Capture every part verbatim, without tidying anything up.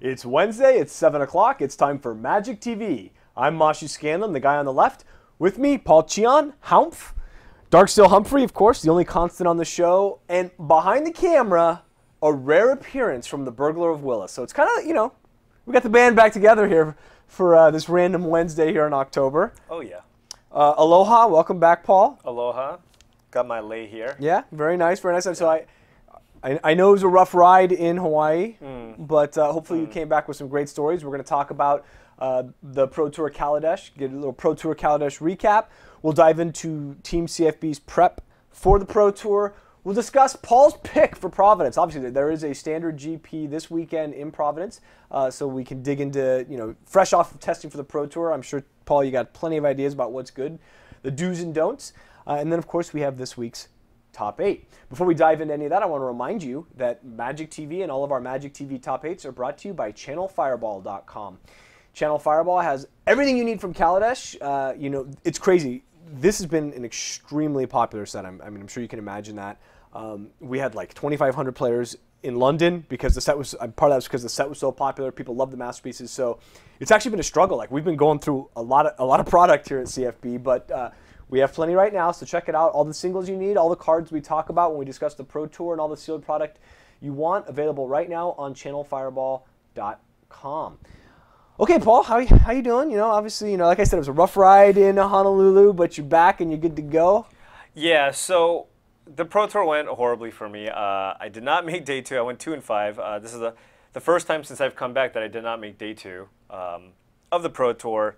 It's Wednesday, it's seven o'clock, it's time for Magic T V. I'm Mashi Scanlon, the guy on the left. With me, Paul Chion, Humph, Darksteel Humphrey, of course, the only constant on the show. And behind the camera, a rare appearance from the Burglar of Willis. So it's kind of, you know, we got the band back together here for uh, this random Wednesday here in October. Oh, yeah. Uh, aloha, welcome back, Paul. Aloha. Got my lei here. Yeah, very nice, very nice. And so I, I, I know it was a rough ride in Hawaii, mm. but uh, hopefully mm. you came back with some great stories. We're going to talk about uh, the Pro Tour Kaladesh, get a little Pro Tour Kaladesh recap. We'll dive into Team C F B's prep for the Pro Tour. We'll discuss Paul's pick for Providence. Obviously, there is a standard G P this weekend in Providence, uh, so we can dig into, you know, fresh off of testing for the Pro Tour. I'm sure, Paul, you got plenty of ideas about what's good, the do's and don'ts. Uh, and then, of course, we have this week's Top eight. Before we dive into any of that, I want to remind you that Magic T V and all of our Magic T V Top eights are brought to you by channel fireball dot com. Channel Fireball has everything you need from Kaladesh. Uh, you know, it's crazy. This has been an extremely popular set. I'm, I mean, I'm sure you can imagine that. Um, we had like twenty-five hundred players in London because the set was, uh, part of that was because the set was so popular. People love the masterpieces. So it's actually been a struggle. Like, we've been going through a lot of, a lot of product here at C F B, but uh, we have plenty right now, so check it out. All the singles you need, all the cards we talk about when we discuss the Pro Tour and all the sealed product you want, available right now on channel fireball dot com. Okay, Paul, how how you doing? You know, obviously, you know, like I said, it was a rough ride in Honolulu, but you're back and you're good to go. Yeah, so the Pro Tour went horribly for me. Uh, I did not make day two. I went two and five. Uh, this is the the first time since I've come back that I did not make day two um, of the Pro Tour.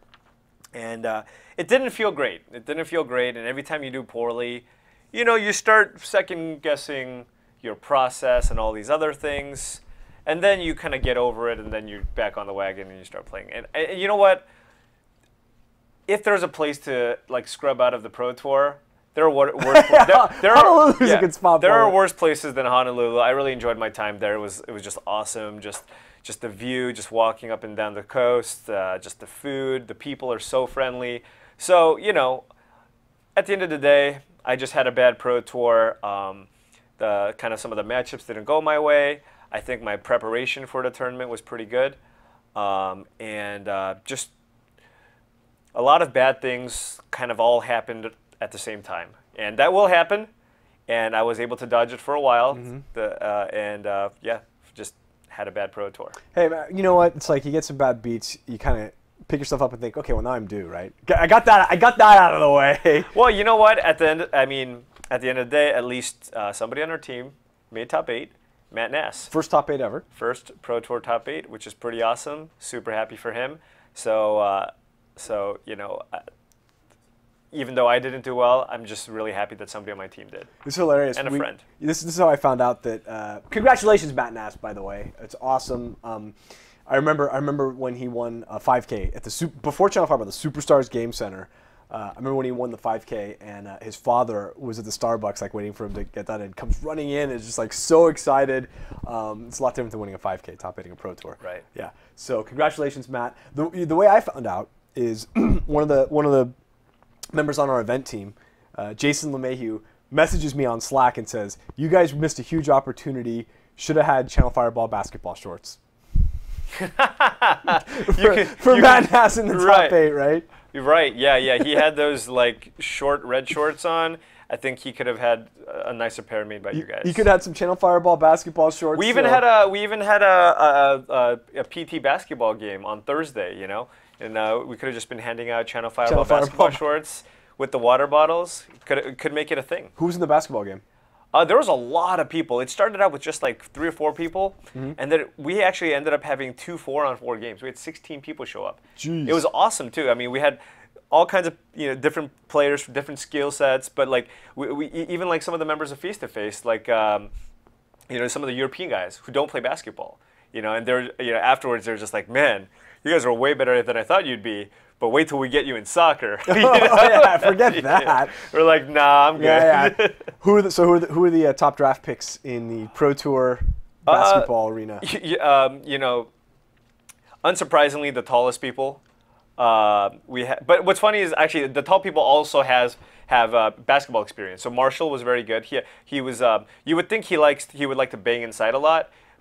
And uh, it didn't feel great. It didn't feel great. And every time you do poorly, you know, you start second-guessing your process and all these other things. And then you kind of get over it, and then you're back on the wagon and you start playing. And, and you know what? If there's a place to like scrub out of the Pro Tour, there are worse. there, there are, yeah, a good spot there for are it. worse places than Honolulu. I really enjoyed my time there. It was it was just awesome. Just. Just the view, just walking up and down the coast, uh, just the food, the people are so friendly. So, you know, at the end of the day, I just had a bad Pro Tour. Um, the kind of some of the matchups didn't go my way. I think my preparation for the tournament was pretty good. Um, and uh, just a lot of bad things kind of all happened at the same time. And that will happen. And I was able to dodge it for a while. Mm-hmm. the, uh, and uh, yeah, just had a bad Pro Tour. Hey, man, you know what? It's like you get some bad beats, you kind of pick yourself up and think, okay, well, now I'm due, right? I got that. I got that out of the way. Well, you know what? At the end, I mean, at the end of the day, at least uh, somebody on our team made top eight. Matt Nass. First top eight ever. First Pro Tour top eight, which is pretty awesome. Super happy for him. So, uh, so you know. Uh, Even though I didn't do well, I'm just really happy that somebody on my team did. It's hilarious. And a we, friend. This, this is how I found out that. Uh, congratulations, Matt Nass, by the way. It's awesome. Um, I remember. I remember when he won a five K at the super, before Channel Fireball, the Superstars Game Center. Uh, I remember when he won the five K, and uh, his father was at the Starbucks, like waiting for him to get that, and comes running in, and is just like so excited. Um, it's a lot different than winning a five K, top eighting a Pro Tour. Right. Yeah. So congratulations, Matt. The the way I found out is one of the one of the members on our event team, uh, Jason LeMahieu, messages me on Slack and says, "You guys missed a huge opportunity. Should have had Channel Fireball basketball shorts." for could, for Matt Nass in the right. top eight, right? You're right. Yeah, yeah. He had those like short red shorts on. I think he could have had a nicer pair made by you, you guys. You could have had some Channel Fireball basketball shorts. We even so. had a we even had a a, a a P T basketball game on Thursday. You know. And uh, we could have just been handing out Channel Fireball Channel basketball Fireball. shorts with the water bottles. Could could make it a thing. Who was in the basketball game? Uh, there was a lot of people. It started out with just like three or four people, mm-hmm. and then we actually ended up having two four-on-four games. We had sixteen people show up. Jeez. It was awesome too. I mean, we had all kinds of you know different players from different skill sets, but like we, we even like some of the members of Face to Face, like um, you know some of the European guys who don't play basketball. You know, and they're you know afterwards they're just like, man, you guys are way better than I thought you'd be. But wait till we get you in soccer. You know? Oh, yeah, forget that. Yeah. We're like, nah, I'm good. Yeah, yeah. who are the, so who are the, who are the uh, top draft picks in the Pro Tour basketball uh, arena? Y um, you know, unsurprisingly, the tallest people. Uh, we ha but what's funny is actually the tall people also has have uh, basketball experience. So Marshall was very good. He he was. Um, you would think he likes he would like to bang inside a lot.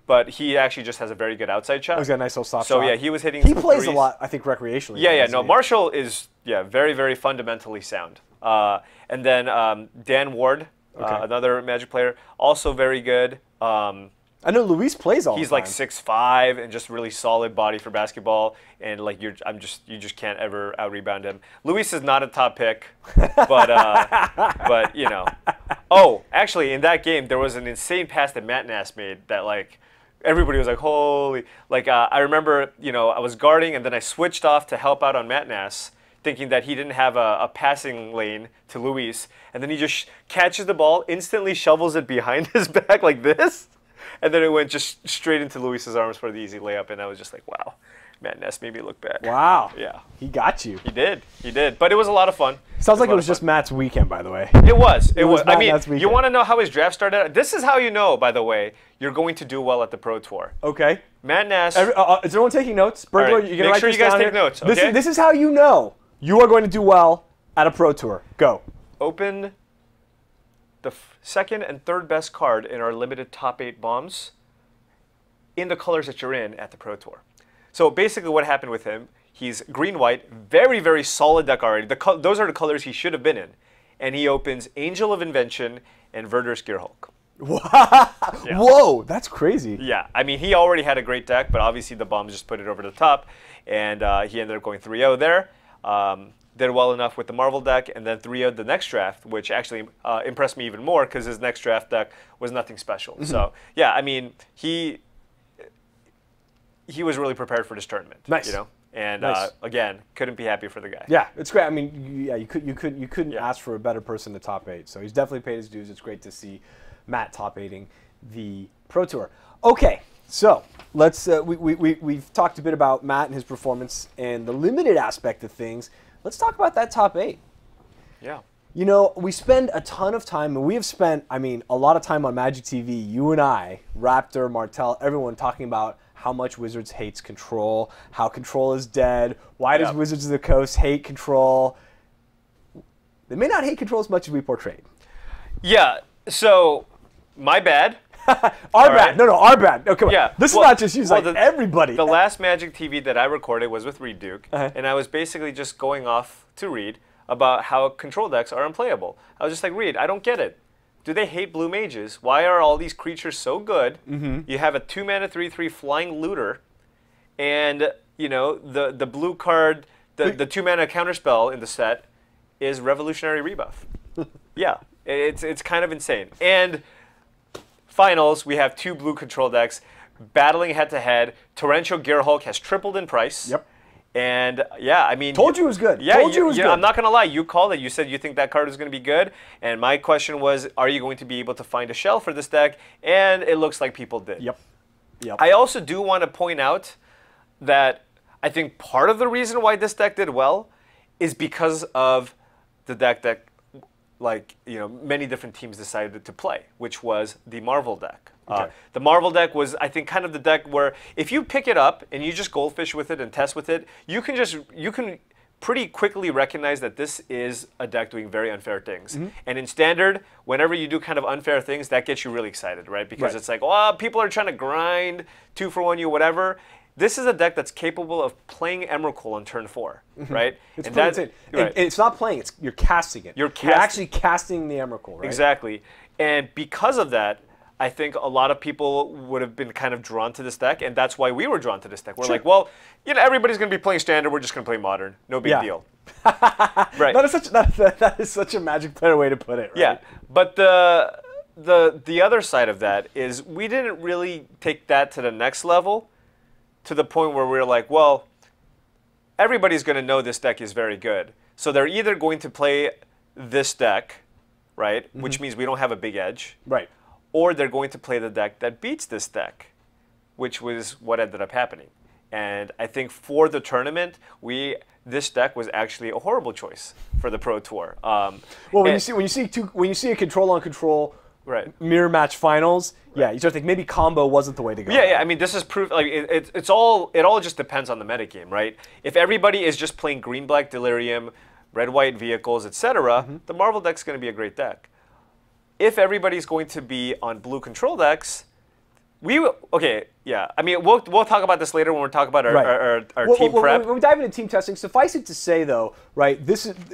but he actually just has a very good outside shot. He's got a nice little soft so, shot. So yeah, he was hitting. He some plays threes. a lot, I think, recreationally. Yeah, yeah. No, he? Marshall is yeah very very fundamentally sound. Uh, and then um, Dan Ward, okay. uh, another Magic player, also very good. Um, I know Luis plays all He's the time. like six five and just really solid body for basketball, and like you're, I'm just, you just can't ever out rebound him. Luis is not a top pick, but uh, but you know. Oh, actually, in that game there was an insane pass that Matt Nass made that like everybody was like, holy! Like uh, I remember, you know, I was guarding and then I switched off to help out on Matt Nass, thinking that he didn't have a, a passing lane to Luis, and then he just sh catches the ball, instantly shovels it behind his back like this. And then it went just straight into Luis's arms for the easy layup, and I was just like, wow, Matt Ness made me look bad. Wow. Yeah. He got you. He did. He did. But it was a lot of fun. Sounds like it was fun. just Matt's weekend, by the way. It was. It, it was. was. Matt I mean, Nass weekend. You want to know how his draft started? This is how you know, by the way, you're going to do well at the Pro Tour. Okay. Matt Ness. Every, uh, is everyone taking notes? Burglar, right. you can Make write sure this you guys down take here. notes, This okay? is, this is how you know you are going to do well at a Pro Tour. Go. Open the f second and third best card in our limited top eight bombs in the colors that you're in at the Pro Tour. So basically what happened with him, he's green-white, very, very solid deck already. The those are the colors he should have been in. And he opens Angel of Invention and Verdur's Gearhulk. Yeah. Whoa, that's crazy. Yeah, I mean, he already had a great deck, but obviously the bombs just put it over the top. And uh, he ended up going three oh there. Um, did well enough with the Marvel deck, and then three oh'd the next draft, which actually uh, impressed me even more because his next draft deck was nothing special. Mm-hmm. So, yeah, I mean, he... he was really prepared for this tournament. Nice. You know, and nice. uh, again, couldn't be happier for the guy. Yeah, it's great. I mean, you, yeah, you could you could you couldn't yeah. ask for a better person to top eight. So he's definitely paid his dues. It's great to see Matt top eighting the Pro Tour. Okay, so let's uh, we we we we've talked a bit about Matt and his performance and the limited aspect of things. Let's talk about that top eight. Yeah. You know, we spend a ton of time, and we have spent, I mean, a lot of time on Magic T V, you and I, Raptor, Martel, everyone talking about how much Wizards hates Control, how Control is dead, why does yep. Wizards of the Coast hate Control? They may not hate Control as much as we portrayed. Yeah, so my bad. our All bad. right. No, no, our bad. No, come yeah. on. This well, is not just you, it's well, like the, everybody. The last Magic T V that I recorded was with Reed Duke, uh-huh. and I was basically just going off to Reed about how Control decks are unplayable. I was just like, Reed, I don't get it. Do they hate blue mages? Why are all these creatures so good? Mm-hmm. You have a two mana three three flying looter, and you know the the blue card, the the two mana counterspell in the set is Revolutionary Rebuff. Yeah, it's it's kind of insane. And finals, we have two blue control decks battling head to head. Torrential Gearhulk has tripled in price. Yep. And yeah, I mean, told you it was good. Yeah, told you, you it was you good. Know, I'm not gonna lie. You called it. You said you think that card was gonna be good, and my question was, are you going to be able to find a shell for this deck? And it looks like people did. Yep. Yep. I also do want to point out that I think part of the reason why this deck did well is because of the deck that, like you know, many different teams decided to play, which was the Marvel deck. Okay. Uh, the Marvel deck was, I think, kind of the deck where if you pick it up and you just goldfish with it and test with it, you can just you can pretty quickly recognize that this is a deck doing very unfair things. Mm-hmm. And in Standard, whenever you do kind of unfair things, that gets you really excited, right? Because right. it's like, oh, people are trying to grind two for one you, whatever. This is a deck that's capable of playing Emrakul on turn four, mm-hmm. right? It's and pretty that, insane. Right. And, and it's not playing; it's you're casting it. You're, you're cast actually casting the Emrakul, right? Exactly. And because of that, I think a lot of people would have been kind of drawn to this deck, and that's why we were drawn to this deck. We're sure. like, well, you know, everybody's going to be playing Standard. We're just going to play Modern. No big yeah. deal. Right. That is such that, that, that is such a Magic player way to put it. Right? Yeah. But the the the other side of that is we didn't really take that to the next level, to the point where we we're like, well, everybody's going to know this deck is very good. So they're either going to play this deck, right, mm-hmm. which means we don't have a big edge. Right. Or they're going to play the deck that beats this deck, which was what ended up happening. And I think for the tournament, we this deck was actually a horrible choice for the Pro Tour. Um, well, when you see when you see two when you see a control on control right. mirror match finals, right. yeah, you start to think maybe combo wasn't the way to go. Yeah, yeah. I mean, this is proof. Like it, it, it's all it all just depends on the metagame, right? If everybody is just playing green black Delirium, red white vehicles, et cetera, mm-hmm. the Marvel deck's going to be a great deck. If everybody's going to be on blue control decks, We okay, yeah. I mean, we'll we'll talk about this later when we talk about our Right. our, our, our well, team well, prep. When we dive into team testing, suffice it to say, though, right? This is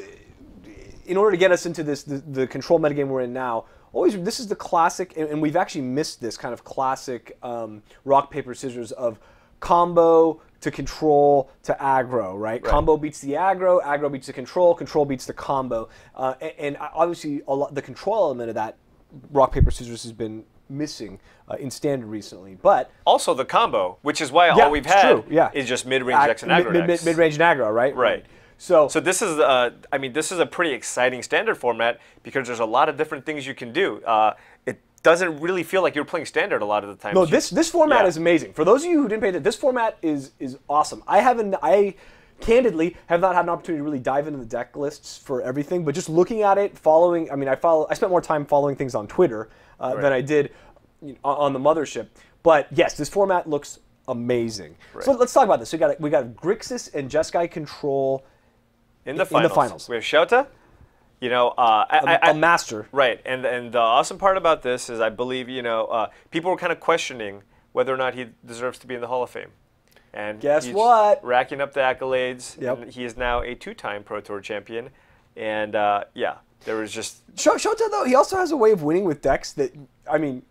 in order to get us into this the, the control metagame we're in now. Always, this is the classic, and, and we've actually missed this kind of classic um, rock paper scissors of combo to control to aggro, right? right? Combo beats the aggro, aggro beats the control, control beats the combo, uh, and, and obviously a lot, the control element of that rock paper scissors has been missing uh, in standard recently, but also the combo, which is why yeah, all we've had true, yeah. is just mid-range decks and aggro mid, decks. Mid, mid-range and aggro, right? Right. So, so this is, uh, I mean, this is a pretty exciting standard format because there's a lot of different things you can do. Uh, it doesn't really feel like you're playing standard a lot of the time. No, this this format yeah. is amazing. For those of you who didn't pay attention, this format is is awesome. I haven't, I candidly have not had an opportunity to really dive into the deck lists for everything, but just looking at it, following. I mean, I follow. I spent more time following things on Twitter uh, right. than I did you know, on the mothership. But yes, this format looks amazing. Right. So let's talk about this. We got we got Grixis and Jeskai control. In the, in the finals. We have Shota, you know, uh, I, a, I, a master. Right, and and the awesome part about this is I believe, you know, uh, people were kind of questioning whether or not he deserves to be in the Hall of Fame. And guess he's what? Racking up the accolades. Yep. And he is now a two-time Pro Tour champion. And uh, yeah, there was just... Shota, though, he also has a way of winning with decks that, I mean,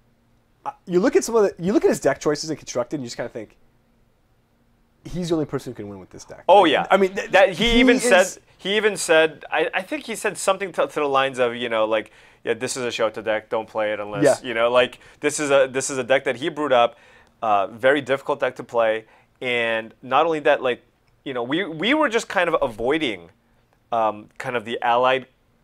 you look at some of the, you look at his deck choices in Constructed and you just kind of think, he's the only person who can win with this deck. Oh like, yeah, I mean th that he, he even is, said he even said I, I think he said something to, to the lines of you know like yeah this is a Shota deck, don't play it unless yeah. you know like this is a this is a deck that he brewed up, uh, very difficult deck to play, and not only that like you know we we were just kind of avoiding, um, kind of the allied.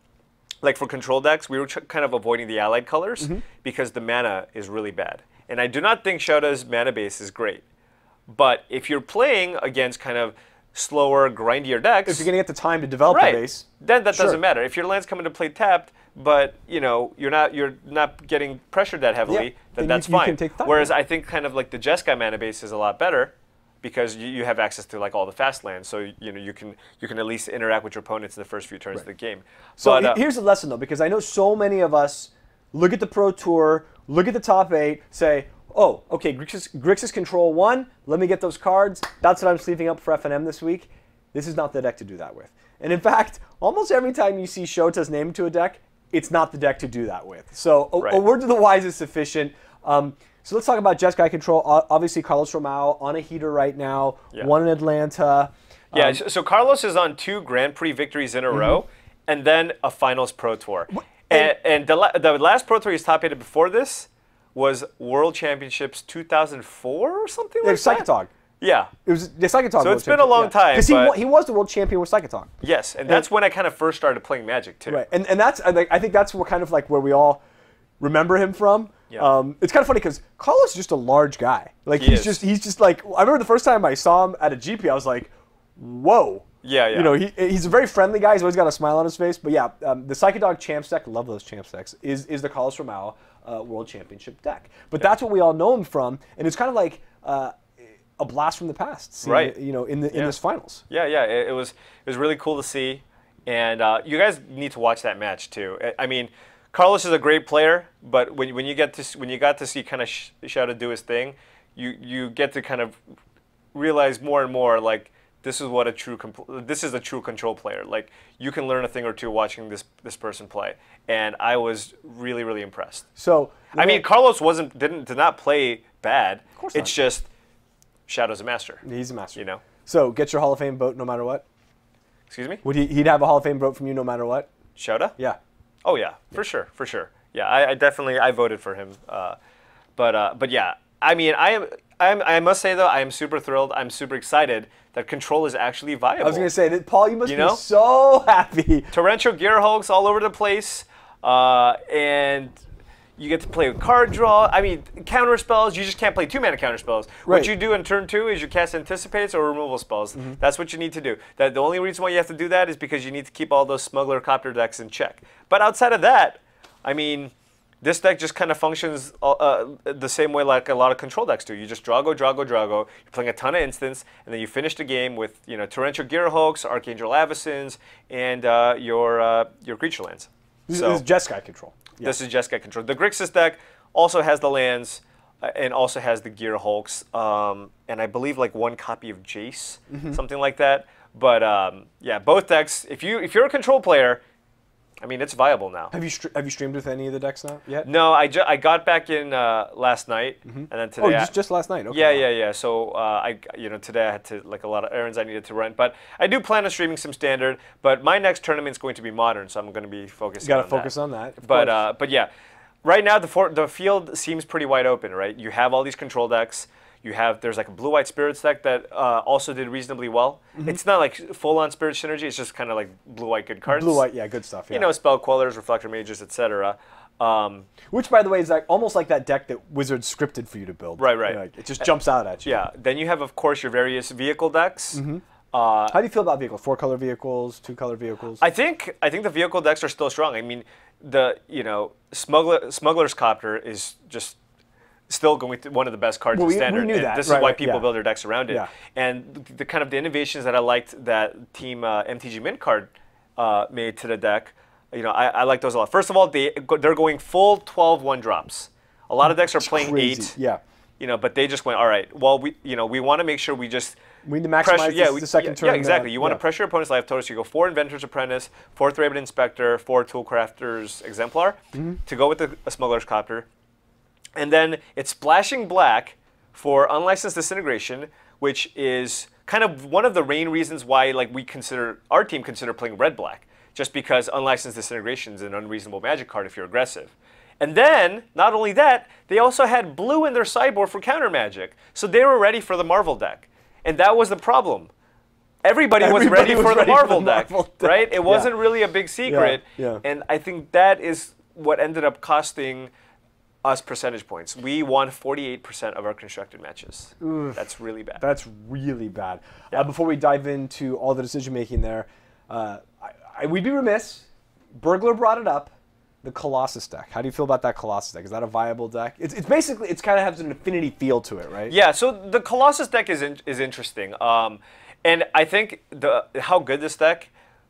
Like for control decks, we were kind of avoiding the allied colors mm-hmm. because the mana is really bad, and I do not think Shota's mana base is great. But if you're playing against kind of slower, grindier decks, if you're gonna get the time to develop right, the base, then that sure. doesn't matter. If your land's coming to play tapped, but you know you're not you're not getting pressured that heavily, yeah, then, then that's you, you fine. Can take time, Whereas yeah. I think kind of like the Jeskai mana base is a lot better because you, you have access to like all the fast lands, so you know you can you can at least interact with your opponents in the first few turns right. of the game. So but, uh, here's the lesson though, because I know so many of us look at the Pro Tour, look at the top eight, say, oh, okay, Grixis, Grixis Control one, let me get those cards. That's what I'm sleeving up for F N M this week. This is not the deck to do that with. And in fact, almost every time you see Shota's name to a deck, it's not the deck to do that with. So a, right. a word to the wise is sufficient. Um, so let's talk about Jeskai Control. Obviously, Carlos Romao on a heater right now, yeah. one in Atlanta. Yeah, um, so Carlos is on two Grand Prix victories in a mm-hmm. row, and then a Finals Pro Tour. And, and the, la the last Pro Tour he's top eighted before this was World Championships two thousand four or something it like was that? Psychotog. Yeah. It was the Psychotog. So it's been a long yeah. time. Because he, wa he was the world champion with Psychotog. Yes, and, and that's when I kind of first started playing Magic, too. Right, and, and that's, I think that's where kind of like where we all remember him from. Yeah. Um, it's kind of funny because Carlos is just a large guy. Like he he's is. just he's just like I remember the first time I saw him at a G P, I was like, whoa. Yeah, yeah. You know, he, he's a very friendly guy. He's always got a smile on his face. But yeah, um, the Psychotog Champs deck, love those Champs decks, is is the Carlos Romao uh, World Championship deck. But yeah. that's what we all know him from, and it's kind of like uh, a blast from the past. Seeing right. it, you know, in the yeah. in this finals. Yeah, yeah. It, it was it was really cool to see, and uh, you guys need to watch that match too. I mean. Carlos is a great player, but when, when you get to when you got to see kind of sh Shota do his thing, you you get to kind of realize more and more like this is what a true this is a true control player. Like you can learn a thing or two watching this this person play, and I was really really impressed. So I mean, Carlos wasn't didn't did not play bad. Of course it's not. just Shadow's a master. He's a master. You know. So get your Hall of Fame vote no matter what. Excuse me. Would he? He'd have a Hall of Fame vote from you no matter what. Shota? Yeah. Oh yeah, for sure, for sure. Yeah, I, I definitely I voted for him. Uh, but uh, but yeah, I mean, I am I'm, I must say though, I am super thrilled. I'm super excited that control is actually viable. I was gonna say that, Paul. You must you be know? so happy. Torrential Gear Hulks all over the place, uh, and you get to play with card draw. I mean, counter spells. You just can't play two mana counter spells. Right. What you do in turn two is you cast anticipates or removal spells. Mm-hmm. That's what you need to do. That the only reason why you have to do that is because you need to keep all those smuggler copter decks in check. But outside of that, I mean, this deck just kind of functions uh, the same way like a lot of control decks do. You just draw, go, draw, go, draw, go. You're playing a ton of instants, and then you finish the game with you know Torrential Gear Hulks, Archangel Avacins, and uh, your uh, your creature lands. This, so, this is Jeskai control. Yeah. This is Jeskai control. The Grixis deck also has the lands, and also has the Gear Hulks, um, and I believe like one copy of Jace, mm-hmm. something like that. But um, yeah, both decks. If you if you're a control player, I mean, it's viable now. Have you have you streamed with any of the decks now yet? No, I, ju I got back in uh, last night, mm-hmm. and then today. Oh, just, just last night. Okay. Yeah, yeah, yeah. So uh, I, you know, today I had to like a lot of errands I needed to run, but I do plan on streaming some standard. But my next tournament is going to be modern, so I'm going to be focusing. You got to on focus that. on that. But uh, but yeah, right now the for the field seems pretty wide open, right? You have all these control decks. You have, there's like a blue-white Spirits deck that uh, also did reasonably well. Mm-hmm. It's not like full-on Spirit synergy. It's just kind of like blue-white good cards. Blue-white, yeah, good stuff. Yeah. You know, Spell Quellers, Reflector Mages, et cetera. Um, Which, by the way, is like almost like that deck that Wizards scripted for you to build. Right, right. You know, like, it just jumps out at you. Yeah. Then you have, of course, your various vehicle decks. Mm-hmm. uh, How do you feel about vehicles? Four-color vehicles, two-color vehicles? I think I think the vehicle decks are still strong. I mean, the you know Smuggler Smuggler's Copter is just still going to one of the best cards well, in we, standard. We knew and that. this right, is why right, people yeah. build their decks around it. Yeah. And the, the kind of the innovations that I liked that Team uh, M T G Mint card uh, made to the deck, you know, I, I like those a lot. First of all, they they're going full twelve one drops. A lot of decks are it's playing crazy. eight. Yeah. You know, but they just went, all right. Well, we you know we want to make sure we just we need to maximize pressure, yeah, this, we, the second yeah, turn. Yeah, exactly. Uh, you want yeah. to pressure your opponent's life total. So you go four Inventor's Apprentice, four Thraben Inspector, four Toolcrafter's Exemplar mm-hmm. to go with the a Smuggler's Copter. And then it's splashing black for Unlicensed Disintegration, which is kind of one of the main reasons why like we consider, our team consider playing red-black, just because Unlicensed Disintegration is an unreasonable Magic card if you're aggressive. And then, not only that, they also had blue in their sideboard for counter Magic. So they were ready for the Marvel deck. And that was the problem. Everybody, Everybody was ready was for the ready Marvel, for the deck, Marvel deck, right? It wasn't yeah. really a big secret. Yeah, yeah. And I think that is what ended up costing us percentage points. We won forty-eight percent of our constructed matches. Oof, that's really bad. That's really bad. Yeah. Uh, before we dive into all the decision making there, uh, I, I, we'd be remiss. Burglar brought it up. The Colossus deck. How do you feel about that Colossus deck? Is that a viable deck? It's, it's basically, it's kind of has an affinity feel to it, right? Yeah, so the Colossus deck is in, is interesting. Um, and I think the how good this deck,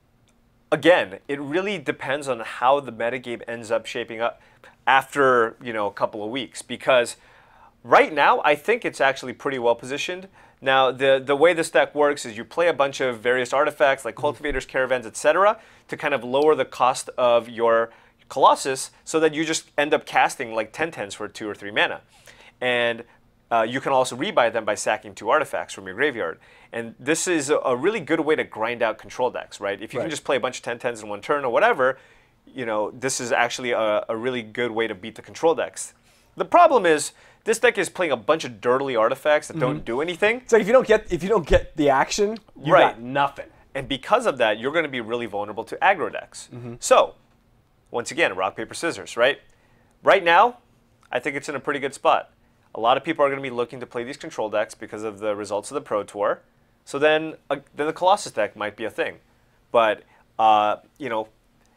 again, it really depends on how the metagame ends up shaping up after, you know, a couple of weeks. Because right now, I think it's actually pretty well positioned. Now, the, the way this deck works is you play a bunch of various artifacts like Cultivators, Caravans, et cetera to kind of lower the cost of your Colossus so that you just end up casting like ten tens for two or three mana. And uh, you can also rebuy them by sacking two artifacts from your graveyard. And this is a, a really good way to grind out control decks, right? If you right. can just play a bunch of ten tens in one turn or whatever, you know, this is actually a, a really good way to beat the control decks. The problem is this deck is playing a bunch of dirtly artifacts that mm-hmm. don't do anything. It's like if you don't get if you don't get the action, you right. got nothing. And because of that, you're going to be really vulnerable to aggro decks. Mm-hmm. So, once again, rock, paper, scissors, right? Right now, I think it's in a pretty good spot. A lot of people are going to be looking to play these control decks because of the results of the Pro Tour. So then, uh, then the Colossus deck might be a thing. But, uh, you know,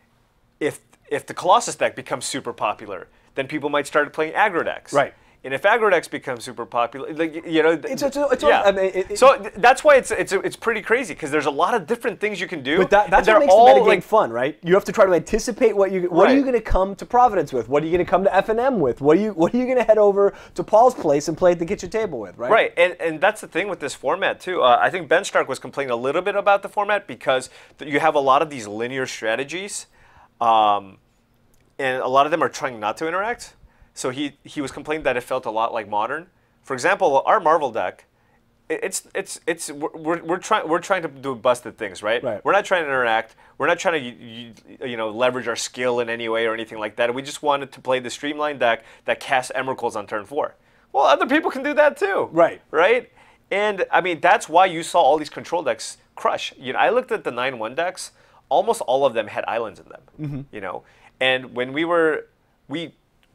if, if the Colossus deck becomes super popular, then people might start playing aggro decks. Right. And if aggro decks become super popular, like, you know, it's, it's, it's yeah. I mean, it, it, so th that's why it's it's it's pretty crazy because there's a lot of different things you can do. But that, that's what makes all, the metagame like, fun, right? You have to try to anticipate what you what right. are you going to come to Providence with? What are you going to come to F N M with? What are you what are you going to head over to Paul's place and play at the kitchen table with, right? Right, and and that's the thing with this format too. Uh, I think Ben Stark was complaining a little bit about the format because th you have a lot of these linear strategies, um, and a lot of them are trying not to interact. So he, he was complaining that it felt a lot like Modern. For example, our Marvel deck, it's it's it's we're we're trying we're trying to do busted things, right? Right. We're not trying to interact. We're not trying to you, you know leverage our skill in any way or anything like that. We just wanted to play the streamlined deck that casts Emeralds on turn four. Well, other people can do that too. Right. Right. And I mean that's why you saw all these control decks crush. You know, I looked at the nine one decks. Almost all of them had islands in them. Mm-hmm. You know, and when we were we.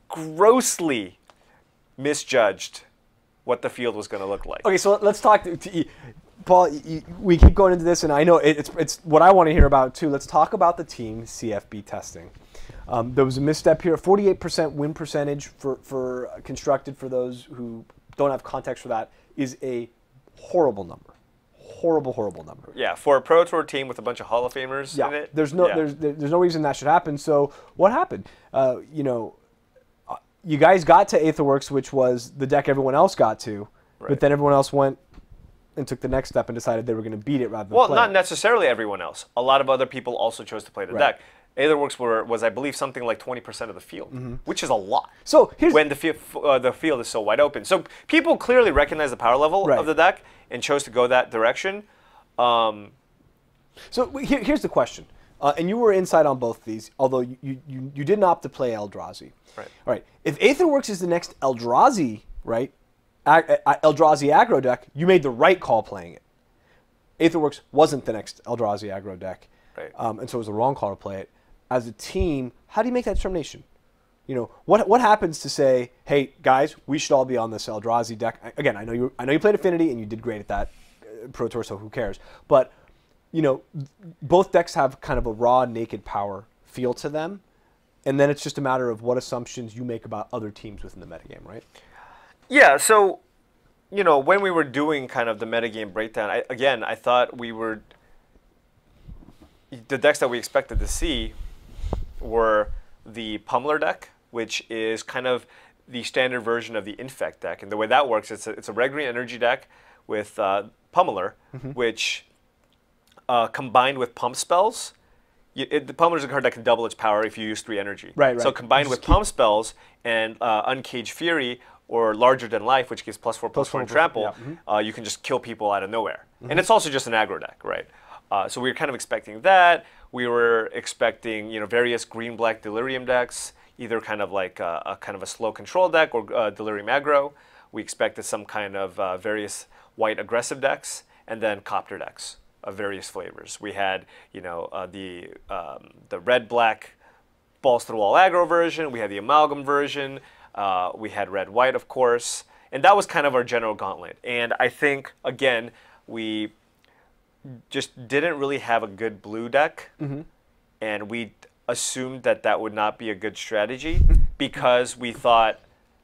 grossly misjudged what the field was going to look like. Okay, so let's talk to, to Paul. You, we keep going into this, and I know it, it's it's what I want to hear about too. Let's talk about the Team C F B testing. Um, there was a misstep here. forty-eight percent win percentage for for constructed. For those who don't have context for that, is a horrible number. Horrible, horrible number. Yeah, for a Pro Tour team with a bunch of Hall of Famers yeah, in it. There's no yeah. there's there's no reason that should happen. So what happened? Uh, you know. you guys got to Aetherworks, which was the deck everyone else got to, right. But then everyone else went and took the next step and decided they were going to beat it rather than well, play not it. necessarily everyone else. A lot of other people also chose to play the Right. deck. Aetherworks were, was, I believe, something like twenty percent of the field, mm-hmm. which is a lot. So here's when the, fi uh, the field is so wide open. So people clearly recognize the power level right. of the deck and chose to go that direction. Um, so here, here's the question. Uh, and you were inside on both of these, although you, you, you didn't opt to play Eldrazi. Right. All right. If Aetherworks is the next Eldrazi, right, Ag Eldrazi aggro deck, you made the right call playing it. Aetherworks wasn't the next Eldrazi aggro deck, right. um, and so it was the wrong call to play it. As a team, how do you make that determination? You know, what what happens to say, hey guys, we should all be on this Eldrazi deck? Again, I know you I know you played Affinity and you did great at that uh, Pro Tour, so who cares? But you know, both decks have kind of a raw, naked power feel to them, and then it's just a matter of what assumptions you make about other teams within the metagame, right? Yeah. So, you know, when we were doing kind of the metagame breakdown, I, again, I thought we were the decks that we expected to see were the Pummeler deck, which is kind of the standard version of the Infect deck. And the way that works, it's a, it's a red green energy deck with uh, Pummeler, mm-hmm. which uh, combined with pump spells, you, it, the Pummeler is a card that can double its power if you use three energy. Right, right. So combined with pump spells and uh, Uncaged Fury or Larger Than Life, which gives plus four, plus, plus four, and trample, yeah. mm-hmm. uh, you can just kill people out of nowhere. Mm-hmm. And it's also just an aggro deck, right? Uh, so we were kind of expecting that. We were expecting, you know, various green-black Delirium decks, either kind of like a, a kind of a slow control deck or uh, Delirium aggro. We expected some kind of uh, various white aggressive decks, and then Copter decks of various flavors. We had, you know, uh, the um, the red-black balls to the wall aggro version. We had the amalgam version. Uh, we had red-white, of course, and that was kind of our general gauntlet. And I think again we just didn't really have a good blue deck, mm-hmm. and we assumed that that would not be a good strategy because we thought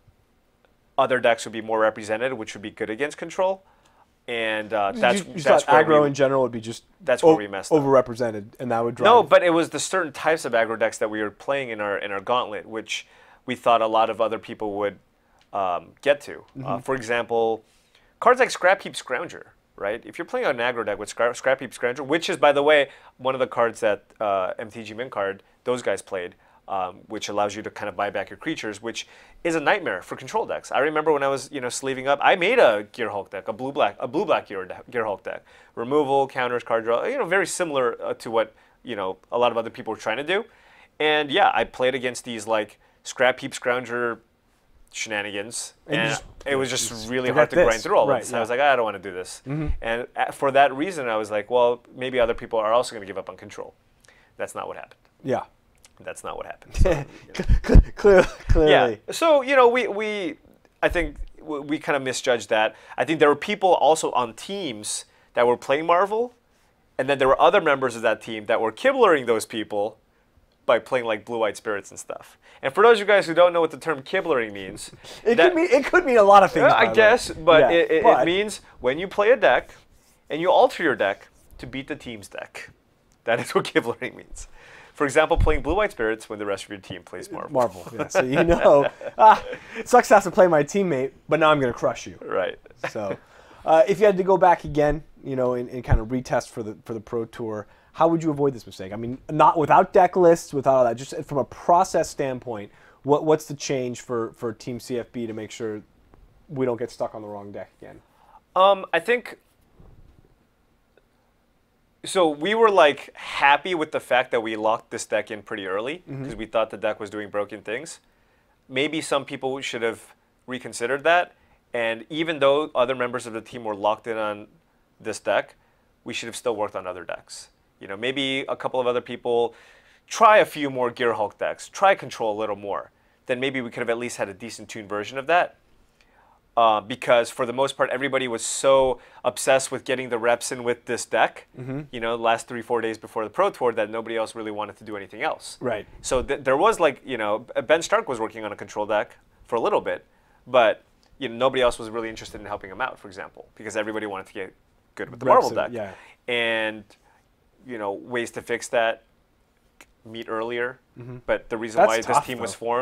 other decks would be more represented, which would be good against control. And uh, that's you, you that's thought where aggro we, in general would be just that's where we messed up. Overrepresented, and that would drive. No, but it was the certain types of aggro decks that we were playing in our in our gauntlet, which we thought a lot of other people would um, get to. Mm-hmm. uh, for example, cards like Scrap Heap Scrounger, right? If you're playing an aggro deck with Scrap, Scrap Heap Scrounger, which is, by the way, one of the cards that uh, M T G Min Card, those guys played, um, which allows you to kind of buy back your creatures, which is a nightmare for control decks. I remember when I was, you know, sleeving up, I made a Gear Hulk deck, a blue black, a blue black Gear, Gear Hulk deck. Removal, counters, card draw, you know, very similar uh, to what, you know, a lot of other people were trying to do. And yeah, I played against these like Scrap Heap Scrounger shenanigans, and, and just, it was just, just really hard to this. grind through all right, this. Yeah. I was like, I don't want to do this. Mm-hmm. And for that reason, I was like, well, maybe other people are also going to give up on control. That's not what happened. Yeah. That's not what happened. So, you know. Clearly. Yeah. So, you know, we, we I think we kind of misjudged that. I think there were people also on teams that were playing Marvel, and then there were other members of that team that were kibbling those people by playing like blue-white spirits and stuff. And for those of you guys who don't know what the term kibbling means, it that, could mean it could mean a lot of things. Uh, I guess, but, yeah, it, it, but it means when you play a deck and you alter your deck to beat the team's deck. That is what kibbling means. For example, playing blue-white spirits when the rest of your team plays Marvel. Marvel, yeah. So you know, ah, it sucks to have to play my teammate, but now I'm going to crush you. Right. So, uh, if you had to go back again, you know, and, and kind of retest for the for the Pro Tour, how would you avoid this mistake? I mean, not without deck lists, without all that, just from a process standpoint, what what's the change for for Team C F B to make sure we don't get stuck on the wrong deck again? Um, I think. So we were like happy with the fact that we locked this deck in pretty early because mm-hmm. we thought the deck was doing broken things. Maybe some people should have reconsidered that, and even though other members of the team were locked in on this deck, we should have still worked on other decks. You know, maybe a couple of other people try a few more Gear Hulk decks, try Control a little more. Then maybe we could have at least had a decent tuned version of that. Uh, because for the most part, everybody was so obsessed with getting the reps in with this deck, mm-hmm. you know, the last three, four days before the Pro Tour, that nobody else really wanted to do anything else. Right. So th there was like, you know, Ben Stark was working on a control deck for a little bit, but you know, nobody else was really interested in helping him out, for example, because everybody wanted to get good with the reps Marvel deck. In, yeah. And, you know, ways to fix that, meet earlier. Mm-hmm. But the reason That's why tough, this team though. was formed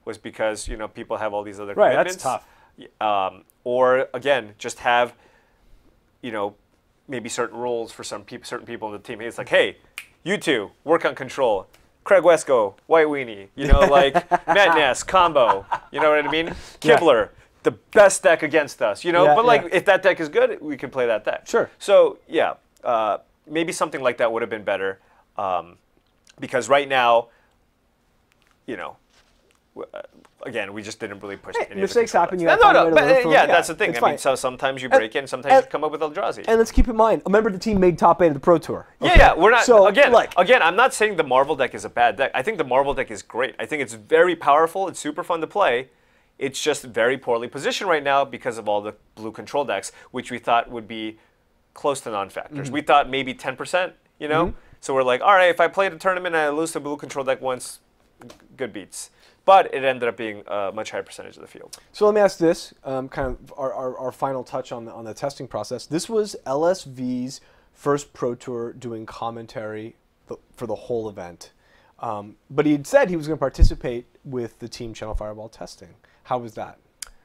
was because you know people have all these other right, commitments. That's tough. Um, or again, just have you know maybe certain rules for some people, certain people in the team. It's like, hey, you two work on control. Craig Wesco, White Weenie, you know, like Matt Ness, combo. You know what I mean? Kibler, yeah. the best deck against us. You know, yeah, but like yeah. if that deck is good, we can play that deck. Sure. So yeah, uh, maybe something like that would have been better. Um, Because right now, you know, again, we just didn't really push. Hey, any mistakes of happen. You no, have no, to no. find a But, way to uh, learn yeah, from it. that's the thing. It's I fine. mean, so sometimes you break and, in, sometimes and, you come up with Eldrazi. And let's keep in mind, remember the team made top eight of the Pro Tour. Okay? Yeah, yeah. We're not. So again, like, again, I'm not saying the Marvel deck is a bad deck. I think the Marvel deck is great. I think it's very powerful. It's super fun to play. It's just very poorly positioned right now because of all the blue control decks, which we thought would be close to non-factors. Mm-hmm. We thought maybe ten percent. You know. Mm-hmm. So we're like, all right, if I played a tournament and I lose to blue control deck once, good beats. But it ended up being a much higher percentage of the field. So let me ask this, um, kind of our, our, our final touch on the, on the testing process. This was L S V's first Pro Tour doing commentary for the whole event. Um, but he had said he was going to participate with the Team Channel Fireball testing. How was that?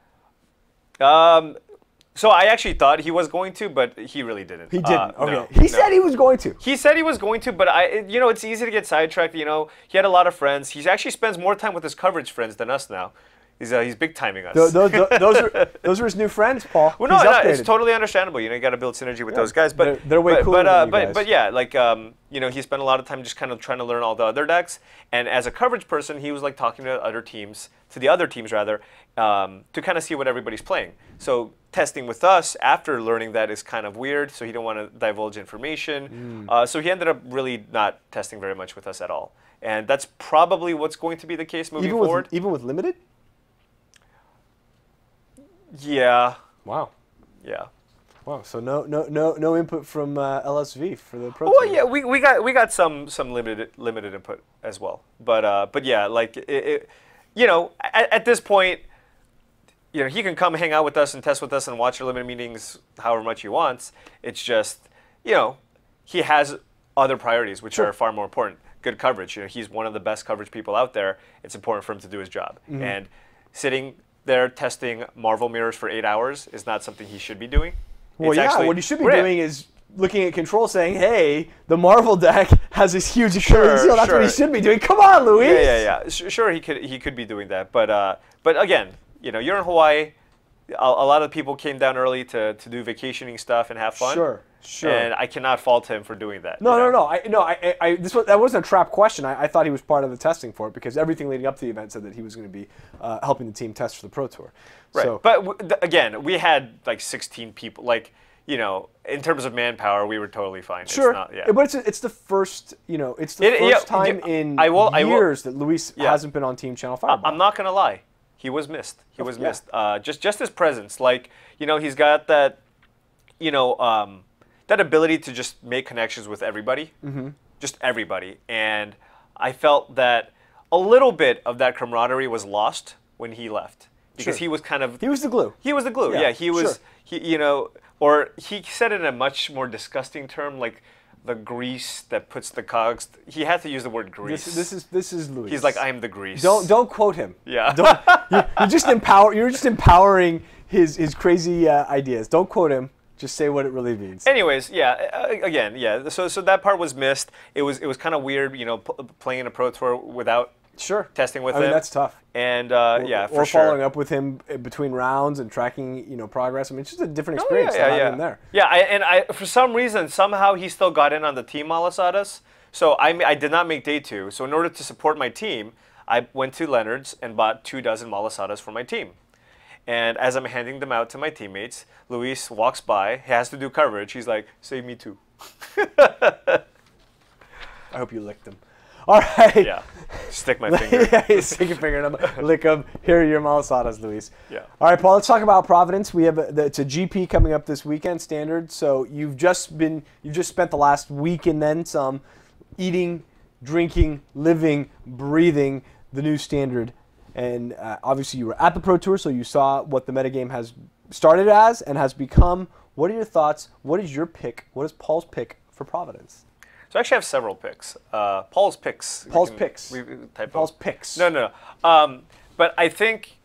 Um, so I actually thought he was going to, but he really didn't. He didn't. Uh, okay. No, he no. said he was going to. He said he was going to, but I, you know, it's easy to get sidetracked. You know, he had a lot of friends. He actually spends more time with his coverage friends than us now. He's uh, he's big timing us. Those, those, those are those are his new friends, Paul. Well, no, He's no, upgraded. it's totally understandable. You know, you got to build synergy with Yeah, those guys. But they're, they're way but, cooler but, uh, than you but, guys. but yeah, like um, you know, he spent a lot of time just kind of trying to learn all the other decks. And as a coverage person, he was like talking to other teams, to the other teams rather, um, to kind of see what everybody's playing. So testing with us after learning that is kind of weird. So he didn't want to divulge information. Mm. Uh, so he ended up really not testing very much with us at all. And that's probably what's going to be the case moving even forward. With, even with limited. Yeah. Wow. Yeah. Wow. So no no no no input from uh, L S V for the Pro Well, Tour. yeah, we, we got we got some some limited limited input as well. But uh, but yeah, like it, it, you know, at, at this point, you know, he can come hang out with us and test with us and watch our limited meetings however much he wants. It's just, you know, he has other priorities which Sure. are far more important. Good coverage. You know, he's one of the best coverage people out there. It's important for him to do his job. Mm-hmm. And sitting there testing Marvel mirrors for eight hours is not something he should be doing. Well, it's yeah, actually, what he should be we're- doing is looking at control saying, hey, the Marvel deck has this huge Achilles Sure, heel. That's sure. what he should be doing. Come on, Luis. Yeah, yeah, yeah. Sh- Sure, he could he could be doing that, but uh, but again, you know, you're in Hawaii. A, a lot of people came down early to, to do vacationing stuff and have fun. Sure, sure. And I cannot fault him for doing that. No, you know? no, no. I, no, I, I, I, this was, that wasn't a trap question. I, I thought he was part of the testing for it because everything leading up to the event said that he was going to be uh, helping the team test for the Pro Tour. Right. So, but w- th- again, we had like sixteen people. Like, you know, in terms of manpower, we were totally fine. sure. It's not, yeah. But it's, it's the first, you know, it's the It- first yeah, time yeah, in I will- I will- years that Luis Yeah. hasn't been on Team Channel I- Fireball. I'm not gonna lie. He was missed. He was yeah. missed. Uh, just just his presence. Like, you know, he's got that, you know, um, that ability to just make connections with everybody. Mm-hmm. Just everybody. And I felt that a little bit of that camaraderie was lost when he left. Because Sure. he was kind of... He was the glue. He was the glue. Yeah, Yeah, he was, sure. he, you know, or he said it in a much more disgusting term, like the grease that puts the cogs. He had to use the word grease. This, this is this is Luis. He's like, I am the grease. Don't don't quote him. Yeah. Don't, you're, you're just empower. You're just empowering his his crazy uh, ideas. Don't quote him. Just say what it really means. Anyways, yeah. Uh, again, yeah. So so that part was missed. It was it was kind of weird, you know, p- playing in a Pro Tour without Sure. testing with I him. mean, that's tough. And uh, Or, yeah, or for sure. following up with him between rounds and tracking, you know, progress. I mean, it's just a different Oh, experience yeah, than yeah, having yeah. him there. Yeah, I, and I for some reason somehow he still got in on the team malasadas. So I I did not make day two. So in order to support my team, I went to Leonard's and bought two dozen malasadas for my team. And as I'm handing them out to my teammates, Luis walks by. He has to do coverage. He's like, "Save me two." I hope you licked him. All right. Yeah. Stick my finger. Yeah, stick your finger in them, lick them. Here are your malasadas, Luis. Yeah. All right, Paul. Let's talk about Providence. We have a, it's a G P coming up this weekend, standard. So you've just been, you've just spent the last week and then some, eating, drinking, living, breathing the new standard. And uh, obviously, you were at the Pro Tour, so you saw what the metagame has started as and has become. What are your thoughts? What is your pick? What is Paul's pick for Providence? So I actually have several picks. Uh, Paul's picks. we Paul's can- picks. we- typo. Paul's picks. No, no, no. Um, but I think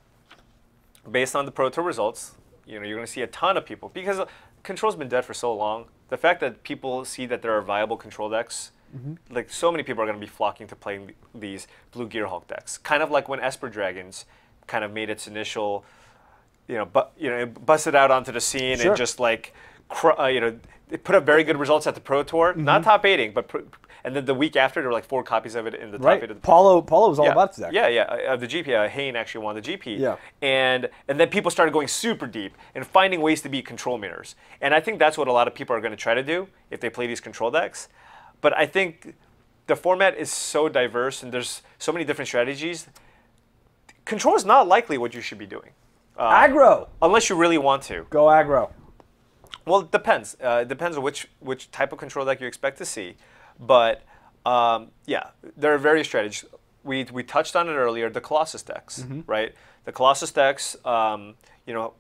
based on the Pro Tour results, you know, you're going to see a ton of people, because Control's been dead for so long. The fact that people see that there are viable Control decks, mm-hmm. like so many people are going to be flocking to playing these Blue Gearhulk decks. Kind of like when Esper Dragons kind of made its initial, you know, but you know, it busted out onto the scene sure. and just like, cr uh, you know, it put up very good results at the Pro Tour, mm-hmm. not top eighting, but. Pr And then the week after, there were like four copies of it in the top right. eight of the Paulo, Paulo was all yeah. about that. Yeah, yeah. Uh, the G P, uh, Hayne actually won the G P. Yeah. And and then people started going super deep and finding ways to beat control mirrors. And I think that's what a lot of people are going to try to do if they play these control decks. But I think the format is so diverse and there's so many different strategies. Control is not likely what you should be doing. Uh, aggro. Unless you really want to. Go aggro. Well, it depends. Uh, it depends on which which type of control deck you expect to see. But Um, yeah, there are various strategies. We, we touched on it earlier, the Colossus decks, mm-hmm. right? The Colossus decks, um, you know,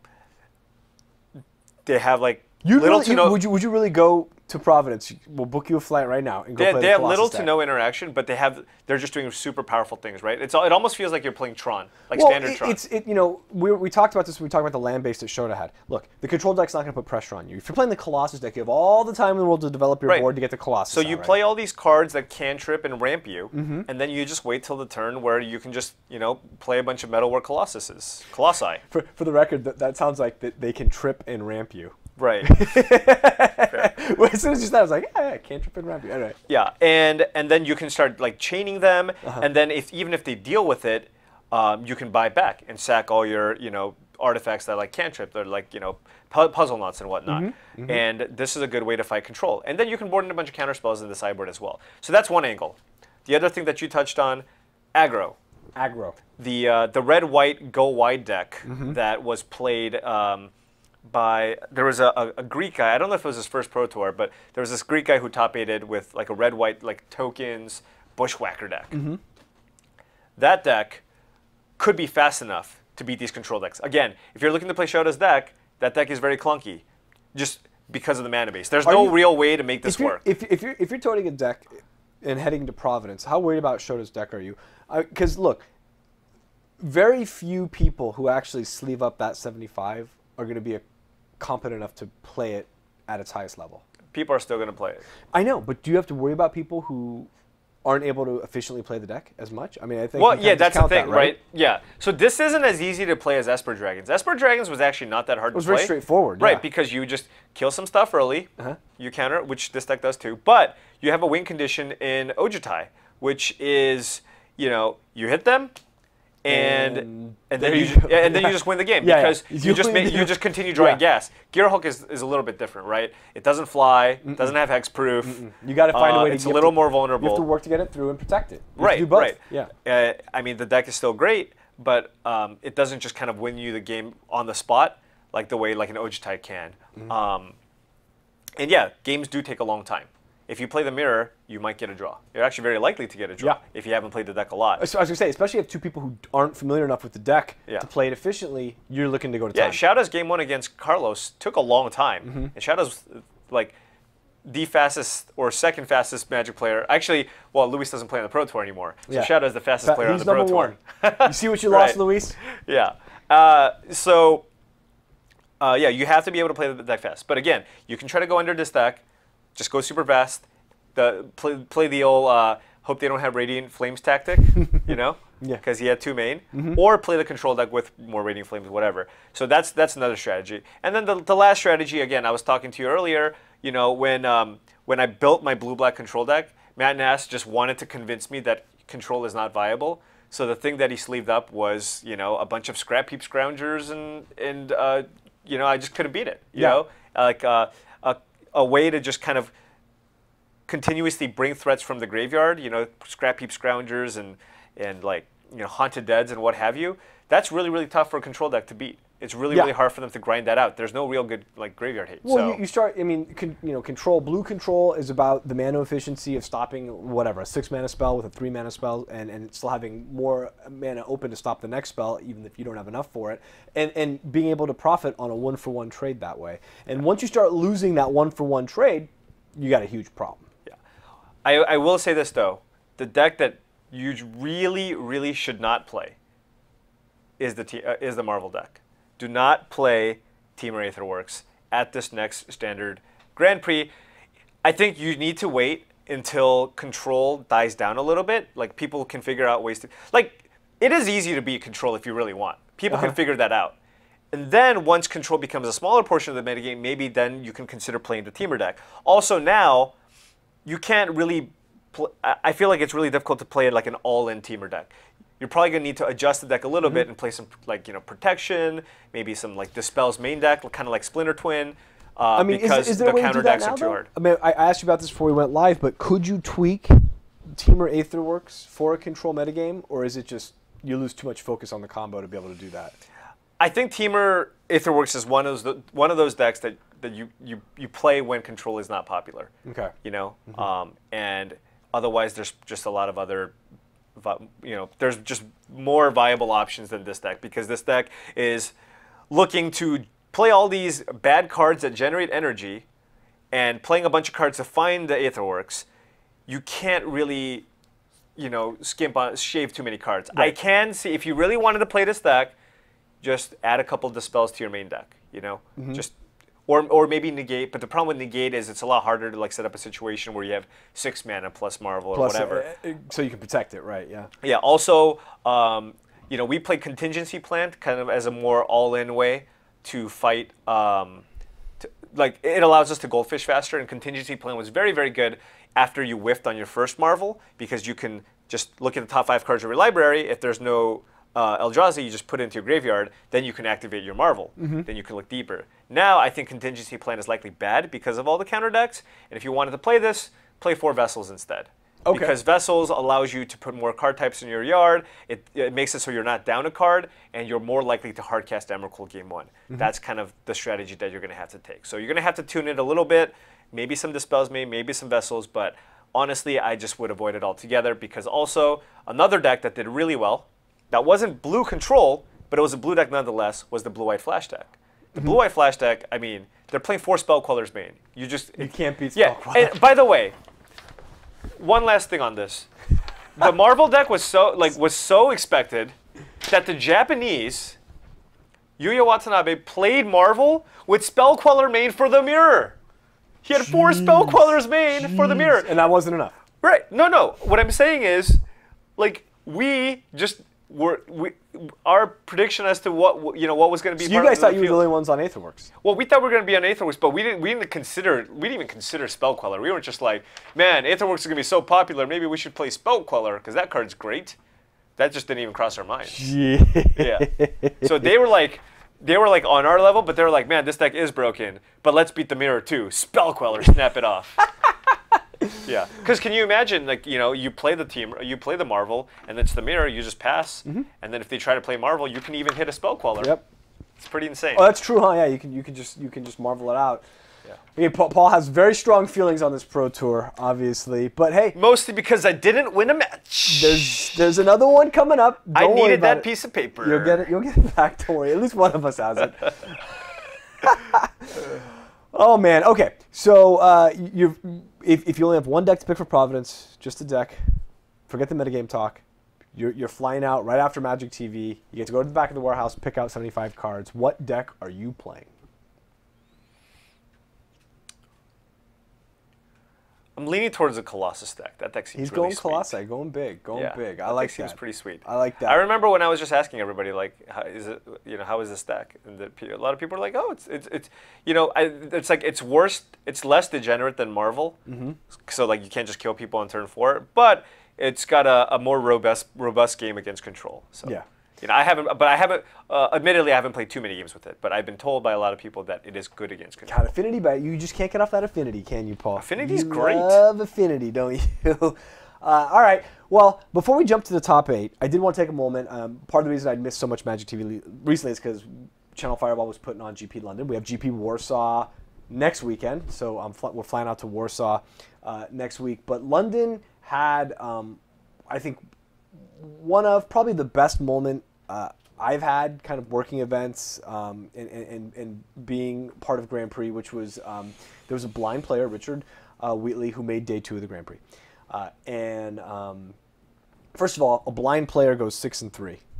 they have like you little really, to you, no... Would you, would you really go to Providence? We'll book you a flight right now and go they, play they the have Colossus little deck. to no interaction, but they have, they're just doing super powerful things, right? It's, it almost feels like you're playing Tron, like well, standard it, Tron. It's, it, you know, we, we talked about this when we talked about the land-based that Shota had. Look, the control deck's not going to put pressure on you. If you're playing the Colossus deck, you have all the time in the world to develop your right. board to get the Colossus So out, you right? play all these cards that cantrip and ramp you, mm-hmm. and then you just wait till the turn where you can just, you know, play a bunch of Metalwork Colossuses, Colossi. For, for the record, that, that sounds like that they can trip and ramp you. Right. Well, as soon as you said, I was like, yeah, yeah, can't trip and ramp you. All right. Yeah, and and then you can start like chaining them, uh-huh. and then if even if they deal with it, um, you can buy back and sack all your you know artifacts that like cantrip, they're like you know pu puzzle nuts and whatnot. Mm-hmm. Mm-hmm. And this is a good way to fight control. And then you can board in a bunch of counter spells in the sideboard as well. So that's one angle. The other thing that you touched on, aggro. Aggro. The uh, the red white go wide deck mm-hmm. that was played. Um, by there was a, a, a Greek guy. I don't know if it was his first Pro Tour, but there was this Greek guy who top eighted with like a red white like tokens bushwhacker deck. Mm-hmm. That deck could be fast enough to beat these control decks. Again, if you're looking to play Shota's deck, that deck is very clunky, just because of the mana base. There's Are no you, real way to make this if you're, work. If, if you're if you're toting a deck and heading to Providence, how worried about Shota's deck are you? Because look, very few people who actually sleeve up that seventy-five are going to be a competent enough to play it at its highest level. People are still going to play it. I know, but do you have to worry about people who aren't able to efficiently play the deck as much? I mean, I think. Well, yeah, that's the thing, that, right? right? Yeah. So this isn't as easy to play as Esper Dragons. Esper Dragons was actually not that hard to play. It was very straightforward, right? Yeah. Because you just kill some stuff early, uh-huh. you counter, which this deck does too. But you have a win condition in Ojutai, which is you know you hit them. And and, and then you, you yeah, and then you just win the game yeah, because yeah. you, you just make, you just continue drawing yeah. gas. Gearhulk is, is a little bit different, right? It doesn't fly, Mm-mm. doesn't have hexproof. Mm-mm. You got to find uh, a way to. It's a little to, more vulnerable. You have to work to get it through and protect it. You right, have to do both. right. Yeah. Uh, I mean, the deck is still great, but um, it doesn't just kind of win you the game on the spot like the way like an Ojutai can. Mm-hmm. um, and yeah, games do take a long time. If you play the mirror, you might get a draw. You're actually very likely to get a draw yeah. if you haven't played the deck a lot. So I was going to say, especially if two people who aren't familiar enough with the deck yeah. to play it efficiently, you're looking to go to yeah, time. Yeah, Shada's game one against Carlos took a long time. Mm-hmm. And Shada's like the fastest or second fastest Magic player. Actually, well, Luis doesn't play on the Pro Tour anymore. So yeah. Shada's the fastest Fa player on the Pro Tour. You see what you lost, right. Luis? Yeah. Uh, so, uh, yeah, you have to be able to play the deck fast. But again, you can try to go under this deck. Just go super fast. The, play, play the old uh, hope they don't have Radiant Flames tactic, you know, because yeah. he had two main. Mm-hmm. Or play the control deck with more Radiant Flames, whatever. So that's that's another strategy. And then the, the last strategy, again, I was talking to you earlier, you know, when, um, when I built my blue-black control deck, Matt Nass just wanted to convince me that control is not viable. So the thing that he sleeved up was, you know, a bunch of Scrap Heap Scroungers, and, and uh, you know, I just couldn't beat it, you yeah. know? Like uh, a, a way to just kind of continuously bring threats from the graveyard, you know, Scrap Heap Scroungers and, and like, you know, Haunted Deads and what have you. That's really, really tough for a control deck to beat. It's really, yeah. really hard for them to grind that out. There's no real good like graveyard hate. Well, so. you, you start. I mean, con, you know, control. Blue control is about the mana efficiency of stopping whatever a six mana spell with a three mana spell, and and still having more mana open to stop the next spell, even if you don't have enough for it, and and being able to profit on a one for one trade that way. And yeah. once you start losing that one for one trade, you got a huge problem. Yeah, I I will say this though, the deck that you really, really should not play is the, t uh, is the Marvel deck. Do not play Team or Aetherworks at this next standard Grand Prix. I think you need to wait until Control dies down a little bit. Like, people can figure out ways to... Like, it is easy to beat Control if you really want. People uh-huh. can figure that out. And then once Control becomes a smaller portion of the metagame, maybe then you can consider playing the Teamer deck. Also now, you can't really... Pl I feel like it's really difficult to play like an all-in Teamer deck. You're probably going to need to adjust the deck a little mm-hmm. bit and play some like you know protection, maybe some like Dispels main deck, kind of like Splinter Twin. Uh, I mean, because is, is there the a way counter to do that decks now, are too though? hard. I mean, I asked you about this before we went live, but could you tweak Teamer Aetherworks for a Control metagame, or is it just you lose too much focus on the combo to be able to do that? I think Teamer Aetherworks is one of those one of those decks that that you you you play when Control is not popular. Okay. You know, mm-hmm. um, and otherwise there's just a lot of other. You know, there's just more viable options than this deck, because this deck is looking to play all these bad cards that generate energy and playing a bunch of cards to find the Aetherworks. You can't really, you know, skimp on, shave too many cards. Right. I can see, if you really wanted to play this deck, just add a couple of Dispels to your main deck, you know? Mm-hmm. Just Or, or maybe negate, but the problem with negate is it's a lot harder to like set up a situation where you have six mana plus Marvel plus, or whatever. Uh, so you can protect it, right? Yeah. Yeah. Also, um, you know, we played Contingency Plan kind of as a more all-in way to fight. Um, to, like it allows us to goldfish faster, and Contingency Plan was very, very good after you whiffed on your first Marvel, because you can just look at the top five cards of your library. If there's no Uh, Eldrazi, you just put it into your graveyard, then you can activate your Marvel. Mm-hmm. Then you can look deeper. Now, I think Contingency Plan is likely bad because of all the counter decks. And if you wanted to play this, play four Vessels instead. Okay. Because Vessels allows you to put more card types in your yard. It, it makes it so you're not down a card, and you're more likely to hardcast Emrakul game one. Mm-hmm. That's kind of the strategy that you're going to have to take. So you're going to have to tune it a little bit. Maybe some Dispels, maybe, maybe some Vessels, but honestly, I just would avoid it altogether, because also another deck that did really well, that wasn't blue Control, but it was a blue deck nonetheless, was the blue-white Flash deck. The mm-hmm. blue-white Flash deck, I mean, they're playing four Spellquellers main. You just... You it, can't beat yeah. Spellqueller. And by the way, one last thing on this. The Marvel deck was so like was so expected that the Japanese, Yuya Watanabe, played Marvel with Spellqueller main for the mirror. He had Jeez. four Spellquellers main Jeez. for the mirror. And that wasn't enough. Right. No, no. What I'm saying is, like, we just... We're, we, our prediction as to what you know what was going to be. So you guys thought you were the only ones on Aetherworks. Well, we thought we were going to be on Aetherworks, but we didn't. We didn't consider. We didn't even consider Spellqueller. We weren't just like, man, Aetherworks is going to be so popular. Maybe we should play Spellqueller because that card's great. That just didn't even cross our minds. Yeah. yeah. So they were like, they were like on our level, but they were like, man, this deck is broken. But let's beat the mirror too. Spellqueller, snap it off. Yeah, because can you imagine, like, you know, you play the team, you play the Marvel, and it's the mirror, you just pass, mm-hmm. and then if they try to play Marvel, you can even hit a Spellqueller. Yep, it's pretty insane. Oh, that's true, huh? Yeah, you can, you can just, you can just Marvel it out. Yeah. I mean, Paul has very strong feelings on this Pro Tour, obviously, but hey, mostly because I didn't win a match. There's, there's another one coming up. Don't I needed that it. piece of paper. You'll get it. You'll get it back. Don't worry. At least one of us has it. Oh man. Okay. So uh, you, if if you only have one deck to pick for Providence, just a deck, forget the metagame talk. You're you're flying out right after Magic T V. You get to go to the back of the warehouse, pick out seventy-five cards. What deck are you playing? I'm leaning towards the Colossus deck. That deck seems He's really going sweet. Colossus, going big, going yeah, big. I that like deck that. Seems pretty sweet. I like that. I remember when I was just asking everybody, like, how is it? You know, how is this deck? And the, a lot of people are like, oh, it's it's it's. You know, I, it's like it's worse. It's less degenerate than Marvel. Mm-hmm. So like you can't just kill people on turn four, but it's got a, a more robust robust game against Control. So. Yeah. You know, I haven't, but I haven't. Uh, admittedly, I haven't played too many games with it. But I've been told by a lot of people that it is good against Control. God, Affinity, but you just can't get off that Affinity, can you, Paul? Affinity's you great. Love Affinity, don't you? uh, all right. Well, before we jump to the top eight, I did want to take a moment. Um, part of the reason I'd missed so much Magic T V recently is because Channel Fireball was putting on G P London. We have G P Warsaw next weekend, so I'm fl we're flying out to Warsaw uh, next week. But London had, um, I think, one of probably the best moment. Uh, I've had kind of working events um, and, and, and being part of Grand Prix, which was, um, there was a blind player, Richard uh, Wheatley, who made day two of the Grand Prix. Uh, and um, first of all, a blind player goes six and three.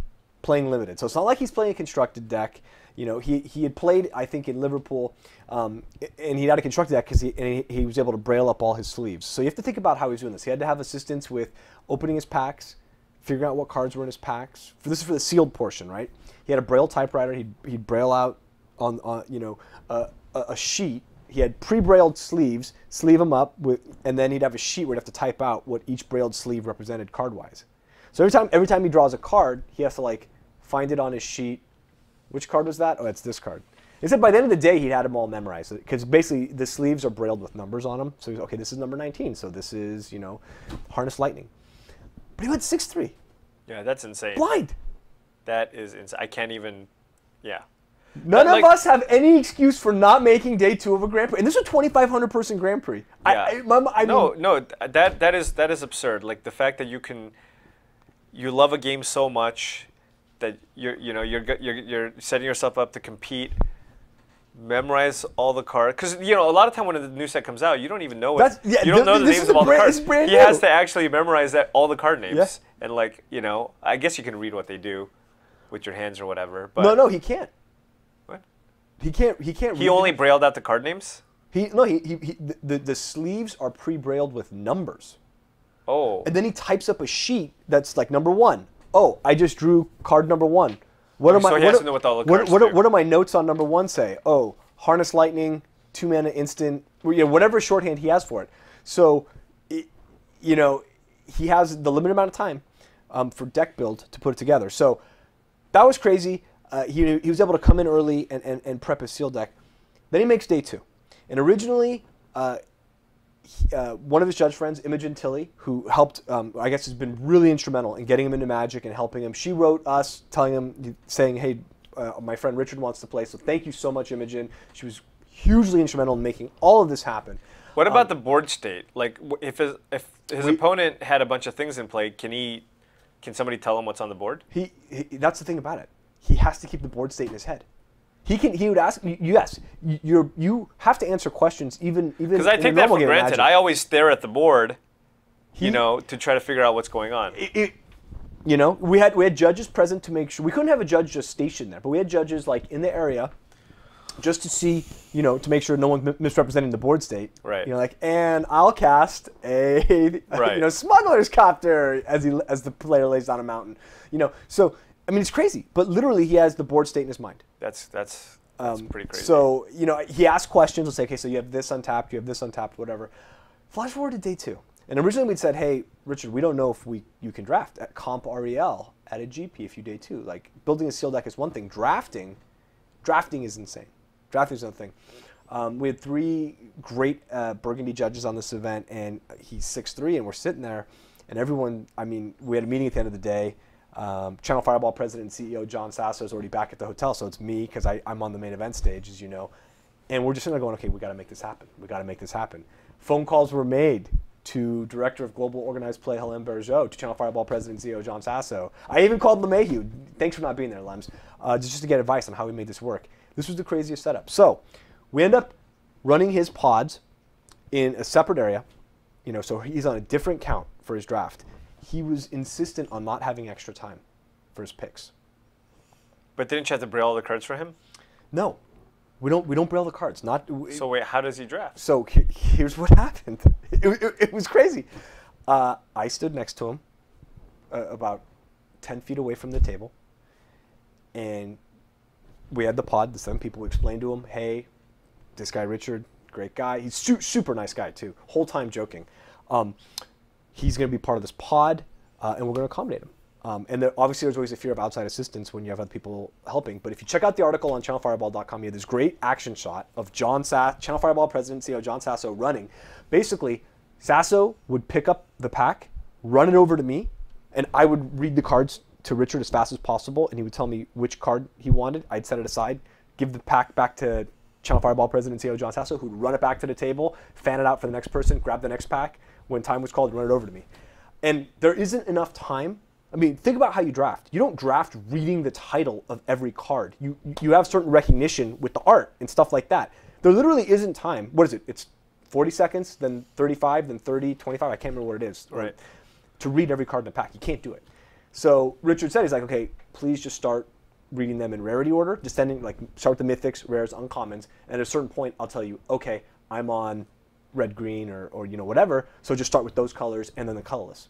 playing limited. So it's not like he's playing a constructed deck. You know, he, he had played, I think, in Liverpool, um, and he had a constructed deck because he, and he, he was able to braille up all his sleeves. So you have to think about how he's doing this. He had to have assistance with opening his packs, figuring out what cards were in his packs. For, this is for the sealed portion, right? He had a braille typewriter. He'd, he'd braille out on, on you know, uh, a, a sheet. He had pre-brailled sleeves, sleeve them up, with, and then he'd have a sheet where he'd have to type out what each brailled sleeve represented card-wise. So every time, every time he draws a card, he has to like find it on his sheet. Which card was that? Oh, it's this card. He said by the end of the day, he'd had them all memorized because basically the sleeves are brailled with numbers on them. So he's okay. This is number nineteen. So this is you know, Harness Lightning. But he went six three. Yeah, that's insane. Blind. That is insane. I can't even. Yeah. None that, of like, us have any excuse for not making day two of a Grand Prix. And this is a twenty-five hundred person Grand Prix. Yeah. I, I, my, I no, mean, no, that that is that is absurd. Like the fact that you can, you love a game so much that you're you know you're you're you're setting yourself up to compete, memorize all the cards. Because you know a lot of time when the new set comes out, you don't even know what, That's, yeah, you don't know the names of all the cards. He new. has to actually memorize that all the card names. Yeah. And like you know, I guess you can read what they do with your hands or whatever. But no, no, he can't. What? He can't. He can't. He read only the, brailled out the card names. He no. He, he, he the, the the sleeves are pre-brailled with numbers. Oh. And then he types up a sheet that's like number one. Oh, I just drew card number one. What am so I? he What, has to know what all the what, cards what, do. what do my notes on number one say? Oh, Harness Lightning, two mana instant. You know, whatever shorthand he has for it. So, it, you know, he has the limited amount of time um, for deck build to put it together. So that was crazy. Uh, he, he was able to come in early and, and, and prep his sealed deck. Then he makes day two. And originally, uh, he, uh, one of his judge friends, Imogen Tilley, who helped, um, I guess has been really instrumental in getting him into Magic and helping him. She wrote us telling him, saying, hey, uh, my friend Richard wants to play, so thank you so much, Imogen. She was hugely instrumental in making all of this happen. What about um, the board state? Like, if his, if his we, opponent had a bunch of things in play, can he, can somebody tell him what's on the board? He, he that's the thing about it. He has to keep the board state in his head. He can. He would ask. Yes, you you have to answer questions even even. Because I take that for granted. I always stare at the board, he, you know, to try to figure out what's going on. It, it, you know, we had we had judges present to make sure. We couldn't have a judge just stationed there, but we had judges like in the area, just to see, you know, to make sure no one's misrepresenting the board state. Right. You know, like, and I'll cast a right. you know smuggler's copter as he as the player lays down a mountain. You know, so. I mean, it's crazy, but literally he has the board state in his mind. That's that's, that's um, pretty crazy. So, you know, he asks questions. Let's say, okay, so you have this untapped, you have this untapped, whatever. Flash forward to day two. And originally we'd said, hey, Richard, we don't know if we you can draft at Comp R E L at a G P if you day two. Like, building a sealed deck is one thing. Drafting, drafting is insane. Drafting is another thing. Um, we had three great uh, Burgundy judges on this event, and he's six three, and we're sitting there, and everyone, I mean, we had a meeting at the end of the day. Um, Channel Fireball president and C E O John Sasso is already back at the hotel, so it's me because I'm on the main event stage, as you know. And we're just sitting there going, okay, we got to make this happen. We got to make this happen. Phone calls were made to Director of Global Organized Play, Hélène Bergeau, to Channel Fireball president and C E O John Sasso. I even called LeMahieu. Thanks for not being there, Lems, uh, just to get advice on how we made this work. This was the craziest setup. So we end up running his pods in a separate area, you know, so he's on a different count for his draft. He was insistent on not having extra time for his picks. But didn't you have to braille all the cards for him? No, we don't. We don't braille the cards. Not. So wait, how does he draft? So he, here's what happened. It, it, it was crazy. Uh, I stood next to him, uh, about ten feet away from the table, and we had the pod. The seven people explained to him, "Hey, this guy Richard, great guy. He's su super nice guy too. Whole time joking." Um, He's going to be part of this pod, uh, and we're going to accommodate him. Um, and there, obviously, there's always a fear of outside assistance when you have other people helping. But if you check out the article on channel fireball dot com, you have this great action shot of John Sass, Channel Fireball President and C E O John Sasso running. Basically, Sasso would pick up the pack, run it over to me, and I would read the cards to Richard as fast as possible, and he would tell me which card he wanted. I'd set it aside, give the pack back to Channel Fireball President and C E O John Sasso, who'd run it back to the table, fan it out for the next person, grab the next pack. When time was called, run it over to me. And there isn't enough time. I mean, think about how you draft. You don't draft reading the title of every card. You you have certain recognition with the art and stuff like that. There literally isn't time. What is it? It's forty seconds, then thirty-five, then thirty, twenty-five. I can't remember what it is. Right. To read every card in the pack. You can't do it. So Richard said, he's like, okay, please just start reading them in rarity order, descending, like start with the mythics, rares, uncommons, and at a certain point, I'll tell you, okay, I'm on red, green, or, or you know, whatever, so just start with those colors and then the colorless.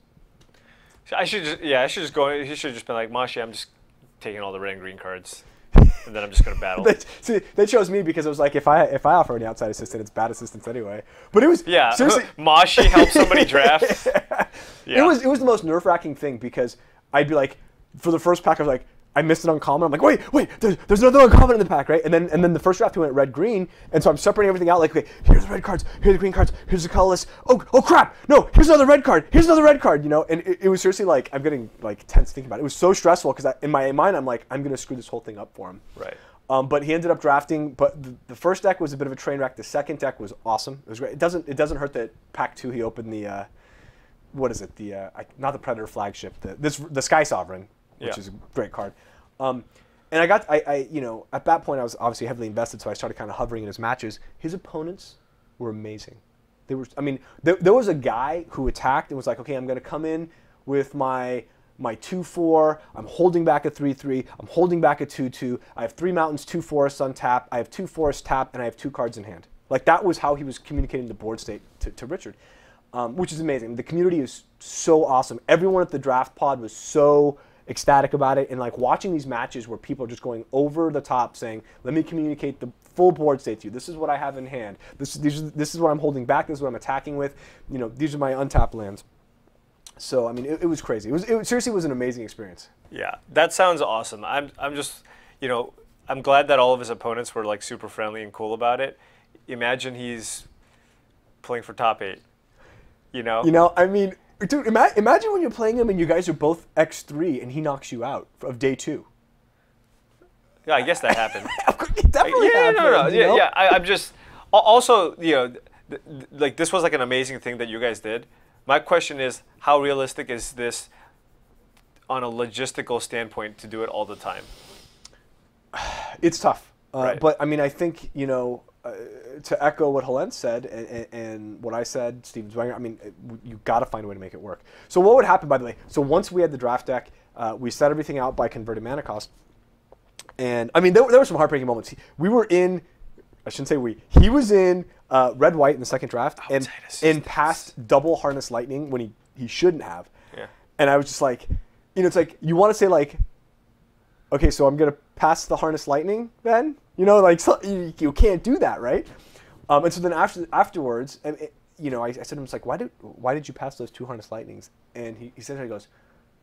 I should just, yeah, I should just go, he should have just been like, Mashi, I'm just taking all the red and green cards, and then I'm just going to battle. that, see, that chose me because it was like, if I if I offer any outside assistant, it's bad assistance anyway. But it was, yeah, seriously. Mashi helped somebody draft. Yeah. It was, it was the most nerve-wracking thing because I'd be like, for the first pack, I was like, I missed an uncommon. I'm like, wait, wait, there's, there's another uncommon in the pack, right? And then and then the first draft we went red green, and so I'm separating everything out. Like, okay, here's the red cards, here's the green cards, here's the colorless. Oh, oh crap! No, here's another red card. Here's another red card. You know, and it, it was seriously like I'm getting like tense thinking about it. It was so stressful because in my mind I'm like I'm gonna screw this whole thing up for him. Right. Um, but he ended up drafting. But the, the first deck was a bit of a train wreck. The second deck was awesome. It was great. It doesn't it doesn't hurt that pack two he opened the uh, what is it the uh, I, not the Predator flagship the this the Sky Sovereign, which yeah. is a great card. Um, And I got, I, I, you know, at that point I was obviously heavily invested, so I started kind of hovering in his matches. His opponents were amazing. They were, I mean, there, there was a guy who attacked and was like, okay, I'm going to come in with my my two four. I'm holding back a three three. I'm holding back a two two. I have three mountains, two forests on tap. I have two forests tapped, and I have two cards in hand. Like that was how he was communicating the board state to, to Richard, um, which is amazing. The community is so awesome. Everyone at the draft pod was so ecstatic about it, and like watching these matches where people are just going over the top saying, let me communicate the full board state to you. This is what I have in hand. This, these, this is what I'm holding back. This is what I'm attacking with. You know, these are my untapped lands. So, I mean, it, it was crazy. It was it seriously was an amazing experience. Yeah, that sounds awesome. I'm, I'm just, you know, I'm glad that all of his opponents were like super friendly and cool about it. Imagine he's playing for top eight, you know? You know, I mean, dude, ima imagine when you're playing him and you guys are both X three and he knocks you out of day two. Yeah, I guess that happened. It definitely yeah, happened. no, no, you yeah, know? yeah. I, I'm just also, you know, th th like this was like an amazing thing that you guys did. My question is, how realistic is this on a logistical standpoint to do it all the time? It's tough, uh, right. but I mean, I think you know. Uh, to echo what Helene said and, and, and what I said, Steven Zwenger, I mean, it, you got to find a way to make it work. So what would happen, by the way? So once we had the draft deck, uh, we set everything out by converting mana cost. And I mean, there, there were some heartbreaking moments. He, we were in, I shouldn't say we, he was in uh, red white in the second draft and, and passed double harness lightning when he, he shouldn't have. Yeah. And I was just like, you know, it's like, you want to say like, okay, so I'm going to pass the harness lightning then? You know, like, so you, you can't do that, right? Um, and so then after, afterwards, and it, you know, I, I said to him, it's like, why did, why did you pass those two harness lightnings? And he, he said, he goes,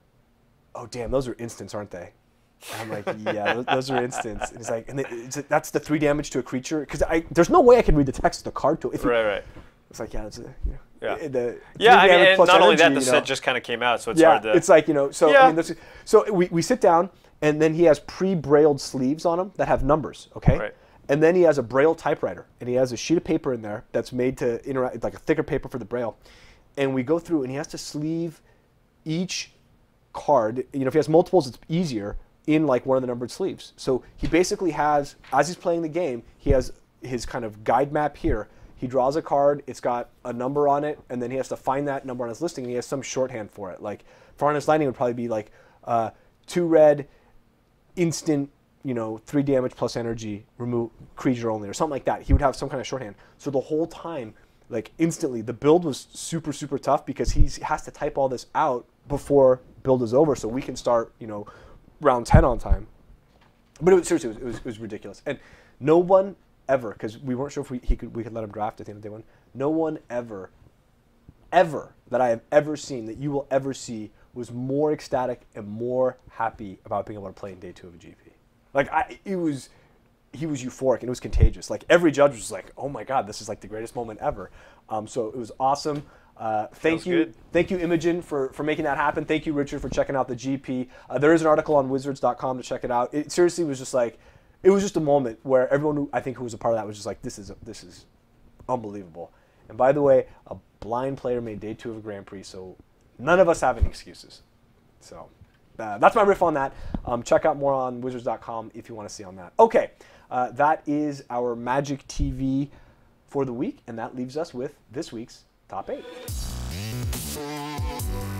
oh, damn, those are instants, aren't they? And I'm like, yeah, those, those are instants. And he's like, and it, it's, that's the three damage to a creature? Because I there's no way I can read the text of the card to it. Right, right. It's like, yeah, it's a, you know, yeah. The yeah, I mean, and not energy, only that, the you know. set just kind of came out, so it's yeah, hard to... it's like, you know, so, yeah. I mean, this, so we, we sit down, and then he has pre-brailled sleeves on them that have numbers, okay? Right. And then he has a Braille typewriter, and he has a sheet of paper in there that's made to interact, like a thicker paper for the Braille. And we go through, and he has to sleeve each card. You know, if he has multiples, it's easier in like one of the numbered sleeves. So he basically has, as he's playing the game, he has his kind of guide map here. He draws a card, it's got a number on it, and then he has to find that number on his listing, and he has some shorthand for it. Like, for Harness Lightning, it would probably be like uh, two red, instant, you know, three damage plus energy, remove creature only, or something like that. He would have some kind of shorthand. So the whole time, like instantly, the build was super, super tough because he has to type all this out before build is over so we can start, you know, round ten on time. But it was, seriously, it was, it was, it was ridiculous. And no one ever, because we weren't sure if we, he could, we could let him draft at the end of day one, no one ever, ever, that I have ever seen, that you will ever see, was more ecstatic and more happy about being able to play in day two of a G P. Like, I, it was, he was euphoric and it was contagious. Like, every judge was like, oh my God, this is like the greatest moment ever. Um, so it was awesome. Uh, thank you, good. thank you, Imogen, for, for making that happen. Thank you, Richard, for checking out the G P. Uh, there is an article on wizards dot com to check it out. It seriously was just like, it was just a moment where everyone who I think who was a part of that was just like, this is, this is unbelievable. And by the way, a blind player made day two of a Grand Prix, so none of us have any excuses. So uh, that's my riff on that. Um, check out more on wizards dot com if you want to see on that. Okay, uh, that is our Magic T V for the week, and that leaves us with this week's top eight.